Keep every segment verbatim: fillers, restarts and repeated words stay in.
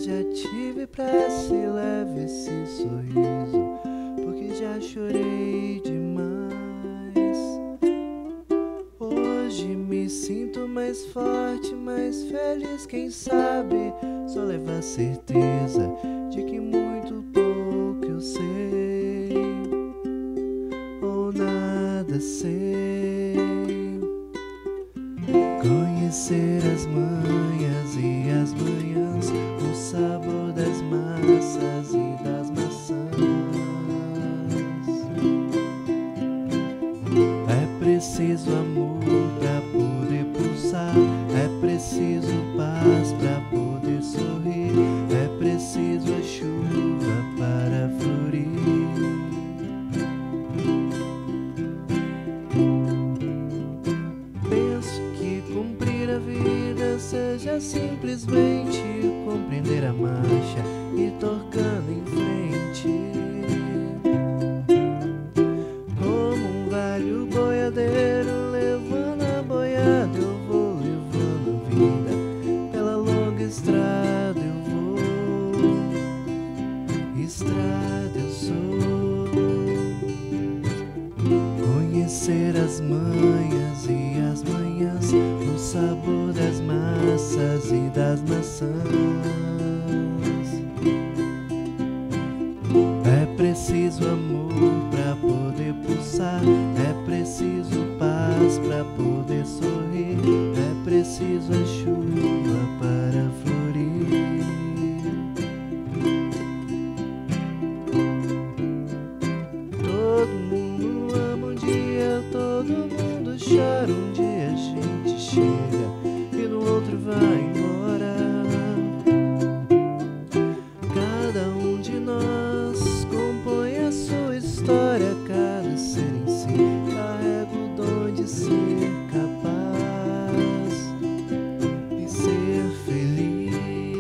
já tive pressa e leve esse sorriso, porque já chorei demais. Hoje me sinto mais forte, mais feliz, quem sabe só leva a certeza de que muito pouco eu sei, ou nada sei. Conhecer as manhas e as manhãs, o sabor das massas e das maçãs. É preciso amor pra poder pulsar, é preciso paz pra poder sorrir, é preciso a chuva para florir. A vida seja simplesmente compreender a marcha e tocando em frente, como um velho boiadeiro levando a boiada. Eu vou levando a vida pela longa estrada, eu vou, estrada eu sou. Conhecer as manhas e as manhãs, o sabor das massas e das maçãs. É preciso amor pra poder pulsar, é preciso paz pra poder sorrir, é preciso a chuva para florir. Todo mundo ama um dia, todo mundo chora um dia, a gente chega e no outro vai embora. Cada um de nós compõe a sua história, cada ser em si carrega o dom de ser capaz e ser feliz.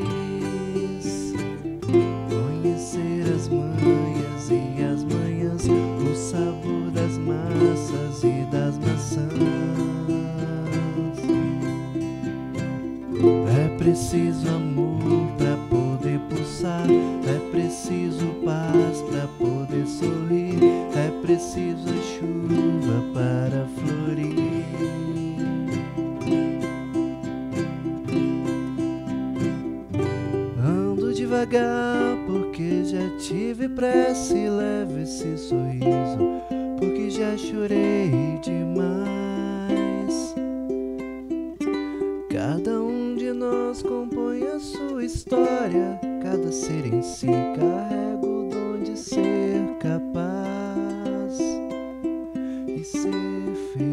Conhecer as manhas e as manhãs, o sabor das massas e das maçãs. É preciso amor pra poder pulsar, é preciso paz pra poder sorrir, é preciso a chuva para florir. Ando devagar porque já tive pressa e levo esse sorriso, porque já chorei demais. Cada um de nós compõe a sua história, cada ser em si carrega o dom de ser capaz e ser feliz.